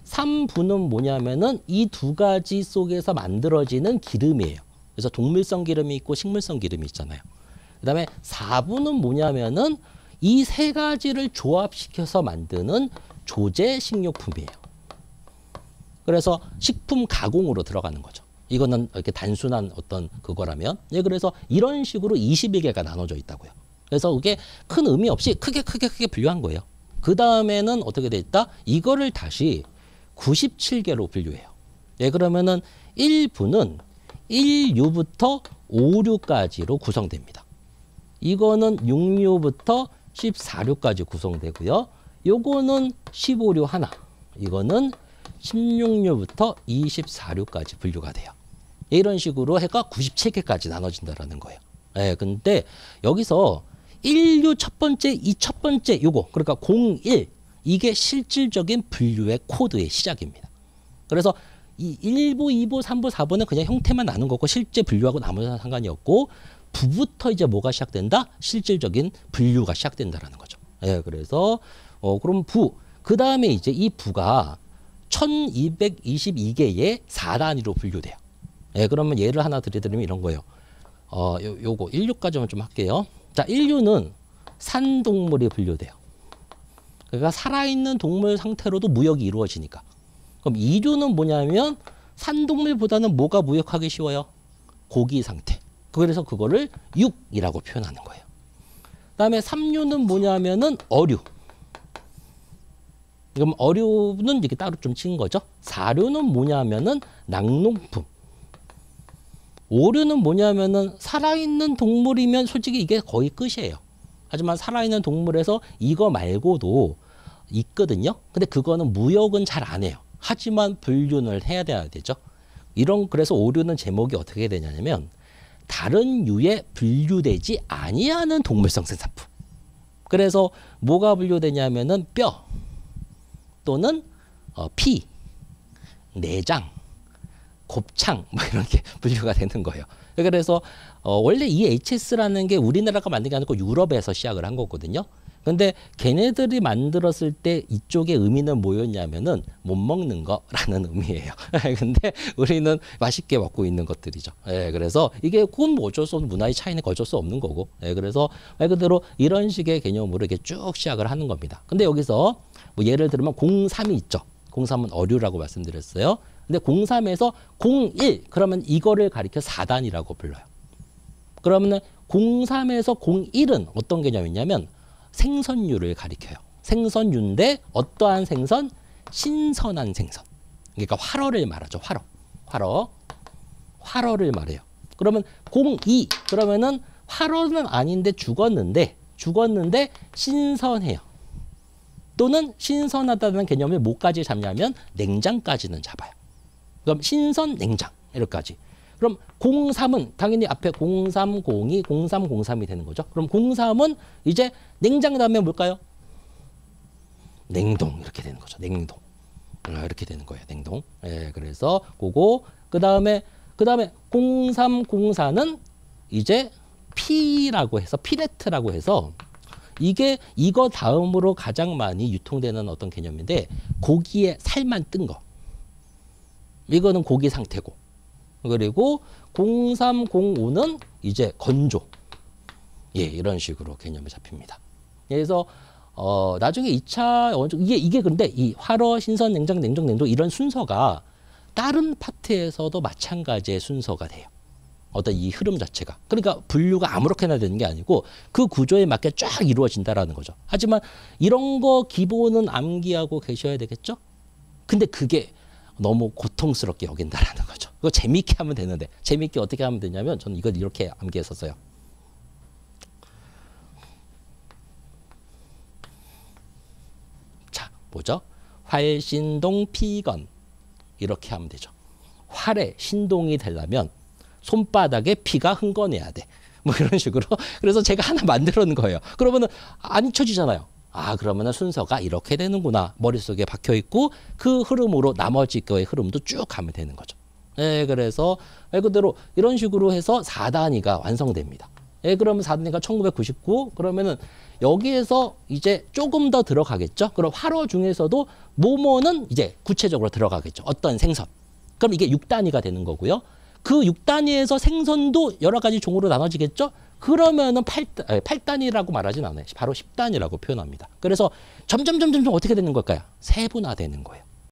3부는 뭐냐면은 이 두 가지 속에서 만들어지는 기름이에요. 그래서 동물성 기름이 있고 식물성 기름이 있잖아요. 그다음에 4부는 뭐냐면은 이 세 가지를 조합시켜서 만드는 조제 식료품이에요. 그래서 식품 가공으로 들어가는 거죠. 이거는 이렇게 단순한 어떤 그거라면. 예, 그래서 이런 식으로 22개가 나눠져 있다고요. 그래서 그게 큰 의미 없이 크게 분류한 거예요. 그 다음에는 어떻게 돼 있다? 이거를 다시 97개로 분류해요. 예, 그러면은 1부는 1류부터 5류까지로 구성됩니다. 이거는 6류부터 14류까지 구성되고요. 요거는 15류 하나. 이거는 16류부터 24류까지 분류가 돼요. 이런 식으로 해가 97개까지 나눠진다라는 거예요. 예, 근데 여기서 1류 첫 번째, 이 첫 번째 요거, 그러니까 01, 이게 실질적인 분류의 코드의 시작입니다. 그래서 이 1부, 2부, 3부, 4부는 그냥 형태만 나눈 거고 실제 분류하고 나머지는 상관이 없고 부부터 이제 뭐가 시작된다? 실질적인 분류가 시작된다라는 거죠. 예, 그래서 그럼 부, 그 다음에 이제 이 부가 1222개의 4단위로 분류돼요. 예, 그러면 예를 하나 드리면 이런 거예요. 요거 1류까지만 좀 할게요. 자, 1류는 산동물이 분류돼요. 그러니까 살아있는 동물 상태로도 무역이 이루어지니까. 그럼 2류는 뭐냐면 산동물보다는 뭐가 무역하기 쉬워요? 고기 상태. 그래서 그거를 육이라고 표현하는 거예요. 그다음에 3류는 뭐냐면은 어류. 그럼 어류는 이렇게 따로 좀 치는 거죠. 4류는 뭐냐면은 낙농품. 5류는 뭐냐면은 살아있는 동물이면 솔직히 이게 거의 끝이에요. 하지만 살아있는 동물에서 이거 말고도 있거든요. 근데 그거는 무역은 잘 안 해요. 하지만 분류를 해야 되죠. 그래서 5류는 제목이 어떻게 되냐면 다른 유에 분류되지 아니하는 동물성 생산품. 그래서 뭐가 분류되냐면은 뼈 또는 피, 내장, 곱창 뭐 이런 게 분류가 되는 거예요. 그래서 원래 이 HS라는 게 우리나라가 만든 게 아니고 유럽에서 시작을 한 거거든요. 근데 걔네들이 만들었을 때 이쪽의 의미는 뭐였냐면은 못 먹는 거라는 의미예요. 근데 우리는 맛있게 먹고 있는 것들이죠. 예, 그래서 이게 그건 뭐 어쩔 수 없는 문화의 차이는 어쩔 수 없는 거고. 예, 그래서 말 그대로 이런 식의 개념으로 이렇게 쭉 시작을 하는 겁니다. 근데 여기서 뭐 예를 들면 03이 있죠. 03은 어류라고 말씀드렸어요. 근데 03에서 01 그러면 이거를 가리켜 4단이라고 불러요. 그러면 03에서 01은 어떤 개념이냐면 생선류를 가리켜요. 생선류인데 어떠한 생선? 신선한 생선. 그러니까 활어를 말하죠. 활어를 말해요. 그러면 02 그러면은 활어는 아닌데 죽었는데 신선해요. 또는 신선하다는 개념을 뭐까지 잡냐면 냉장까지는 잡아요. 그럼 신선, 냉장 이렇게까지. 그럼 03은 당연히 앞에 03, 02, 03, 03이 되는 거죠. 그럼 03은 이제 냉장 다음에 뭘까요? 냉동 이렇게 되는 거죠. 냉동. 이렇게 되는 거예요. 냉동. 예, 그래서 그거 그다음에 03, 04는 이제 피라고 해서 피레트라고 해서 이거 다음으로 가장 많이 유통되는 어떤 개념인데 고기에 살만 뜬 거. 이거는 고기 상태고. 그리고 0305는 이제 건조. 예, 이런 식으로 개념이 잡힙니다. 그래서 나중에 2차 이게 근데 이 활어, 신선, 냉장, 냉동, 냉동 이런 순서가 다른 파트에서도 마찬가지의 순서가 돼요. 어떤 이 흐름 자체가. 그러니까 분류가 아무렇게나 되는 게 아니고 그 구조에 맞게 쫙 이루어진다라는 거죠. 하지만 이런 거 기본은 암기하고 계셔야 되겠죠? 근데 그게 너무 고통스럽게 여긴다라는 거죠. 그거 재미있게 하면 되는데 재미있게 어떻게 하면 되냐면 저는 이걸 이렇게 암기했었어요. 자, 뭐죠? 활신동 피건 이렇게 하면 되죠. 활에 신동이 되려면 손바닥에 피가 흥건해야 돼. 뭐 이런 식으로. 그래서 제가 하나 만들어 놓은 거예요. 그러면은 안 잊혀지잖아요. 아, 그러면은 순서가 이렇게 되는구나. 머릿속에 박혀 있고 그 흐름으로 나머지 거의 흐름도 쭉 가면 되는 거죠. 네, 그래서 말 그대로 이런 식으로 해서 4단위가 완성됩니다. 예, 그러면 4단위가 1999. 그러면은 여기에서 이제 조금 더 들어가겠죠. 그럼 활어 중에서도 뭐뭐는 이제 구체적으로 들어가겠죠. 어떤 생선. 그럼 이게 6단위가 되는 거고요. 그 6단위에서 생선도 여러 가지 종으로 나눠지겠죠. 그러면은 8단위라고 말하진 않아요. 바로 10단위라고 표현합니다. 그래서 점점 어떻게 되는 걸까요? 세분화되는 거예요.